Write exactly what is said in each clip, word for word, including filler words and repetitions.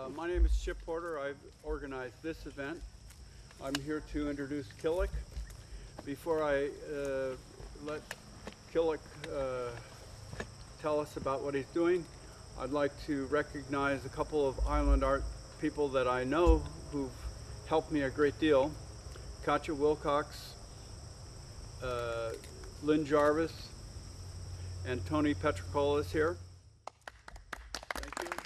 Uh, my name is Chip Porter. I've organized this event. I'm here to introduce Killick. Before I uh, let Killick uh, tell us about what he's doing, I'd like to recognize a couple of island art people that I know who've helped me a great deal. Katja Wilcox, uh, Lynn Jarvis, and Tony Petricola is here. Thank you.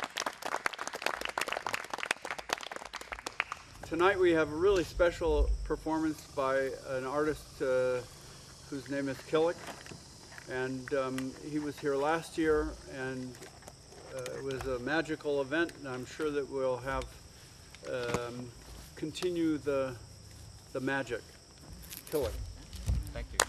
Tonight we have a really special performance by an artist uh, whose name is Killick, and um, he was here last year, and uh, it was a magical event, and I'm sure that we'll have um, continue the the magic. Killick. Thank you.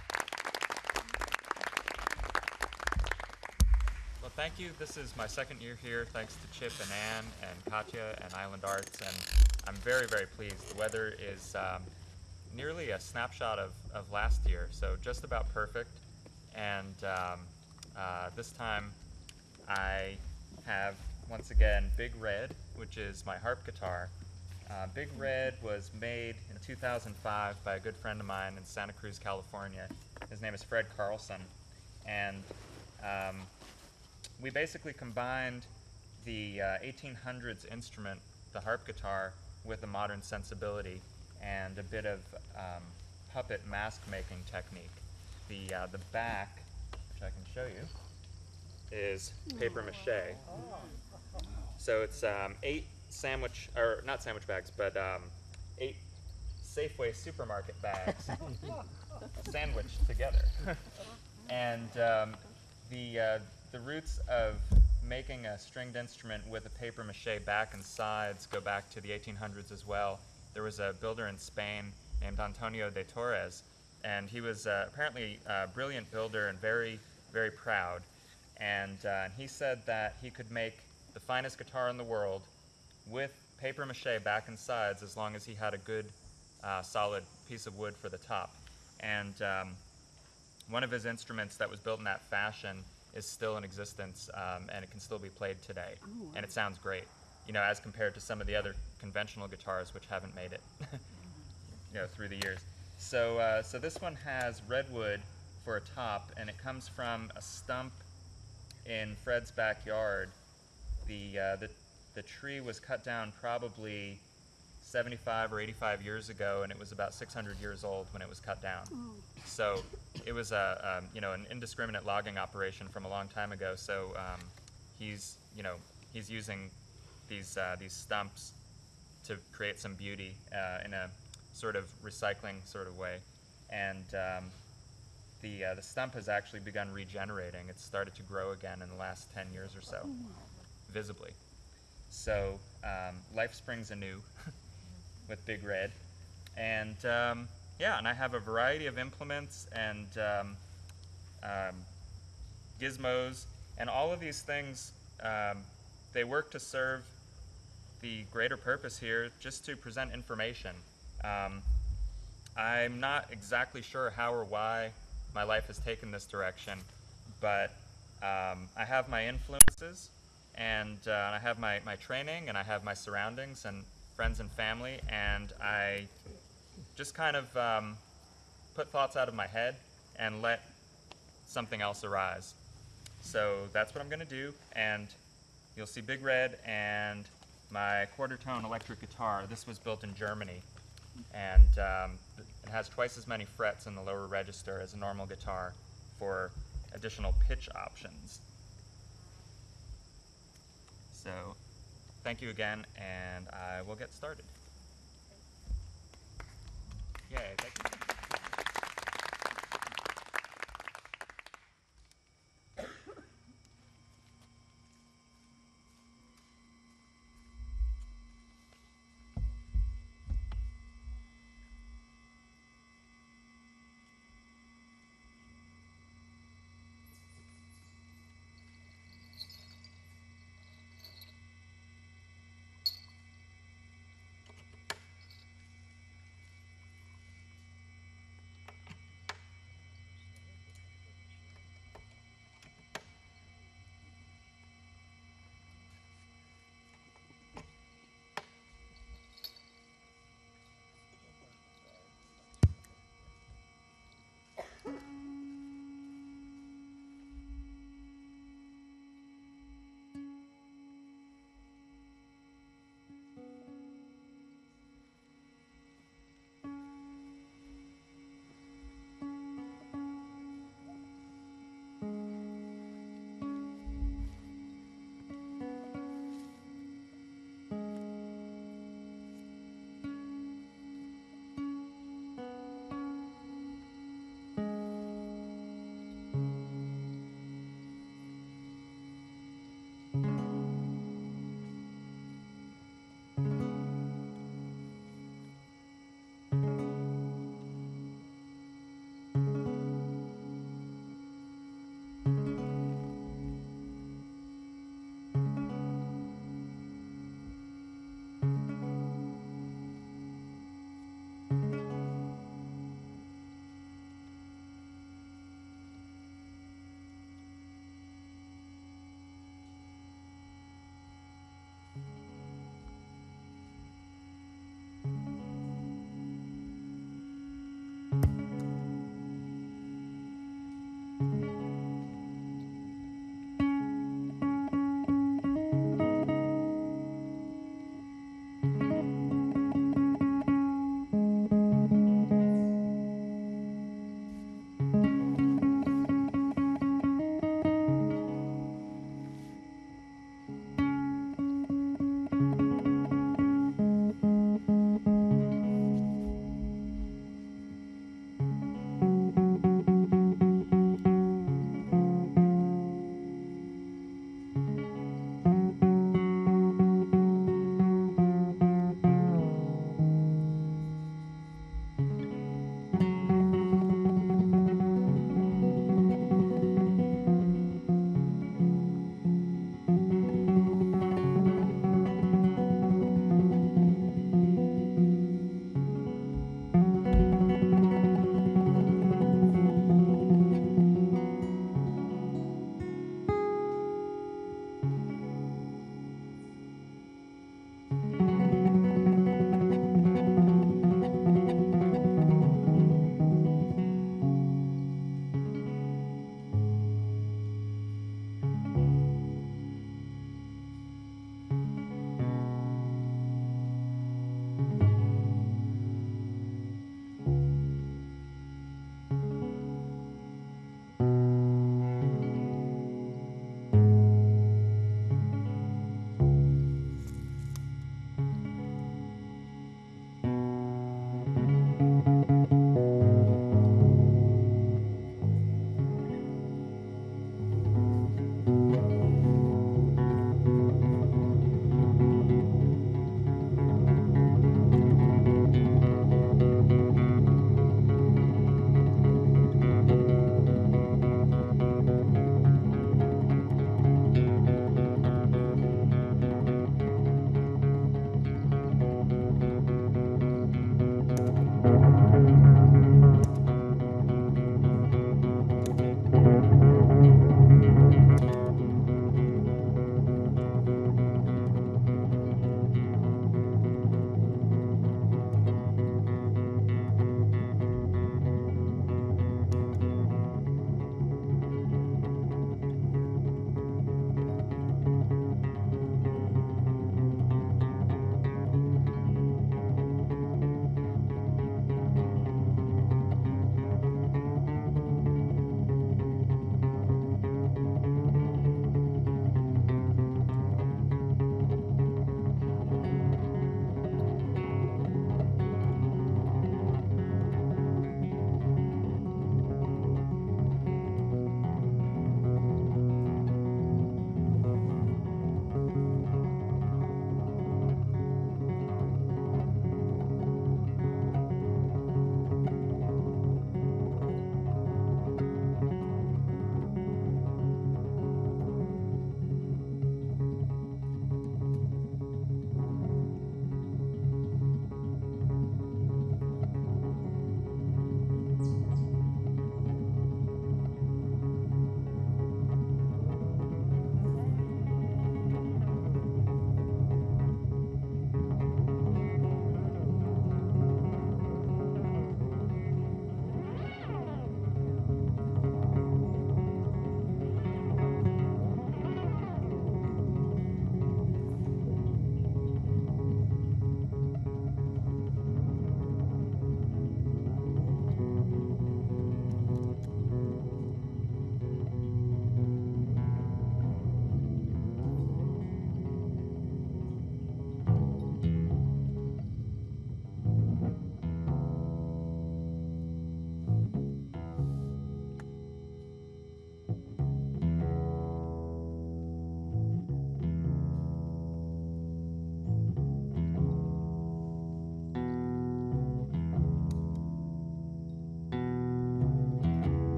Well, thank you. This is my second year here, thanks to Chip and Ann and Katja and Island Arts, and I'm very, very pleased. The weather is um, nearly a snapshot of, of last year, so just about perfect. And um, uh, this time I have, once again, Big Red, which is my harp guitar. Uh, Big Red was made in two thousand five by a good friend of mine in Santa Cruz, California. His name is Fred Carlson, and um, we basically combined the uh, eighteen hundreds instrument, the harp guitar, with a modern sensibility and a bit of um, puppet mask making technique. The, uh, the back, which I can show you, is paper mache. So it's um, eight sandwich, or not sandwich bags, but um, eight Safeway supermarket bags sandwiched together. And um, the, uh, the roots of making a stringed instrument with a paper mache back and sides go back to the eighteen hundreds as well. There was a builder in Spain named Antonio de Torres, and he was uh, apparently a brilliant builder and very, very proud. And uh, he said that he could make the finest guitar in the world with paper mache back and sides as long as he had a good uh, solid piece of wood for the top. And um, one of his instruments that was built in that fashion is still in existence, um, and it can still be played today. Oh, wow. And it sounds great, you know, as compared to some of the other conventional guitars which haven't made it you know, through the years. So, uh, so this one has redwood for a top, and it comes from a stump in Fred's backyard. The, uh, the The tree was cut down probably seventy-five or eighty-five years ago, and it was about six hundred years old when it was cut down. Oh. So it was a, um, you know, an indiscriminate logging operation from a long time ago. So um, he's, you know, he's using these uh, these stumps to create some beauty uh, in a sort of recycling sort of way. And um, the uh, the stump has actually begun regenerating. It's started to grow again in the last ten years or so, visibly. So um, life springs anew with Big Red, and um, yeah, and I have a variety of implements and um, um, gizmos, and all of these things, um, they work to serve the greater purpose here, just to present information. Um, I'm not exactly sure how or why my life has taken this direction, but um, I have my influences, and uh, I have my, my training, and I have my surroundings and friends and family, and I just kind of um, put thoughts out of my head and let something else arise. So that's what I'm going to do, and you'll see Big Red and my quarter-tone electric guitar. This was built in Germany, and um, it has twice as many frets in the lower register as a normal guitar for additional pitch options. So, thank you again, and I will get started. Yay, thank you.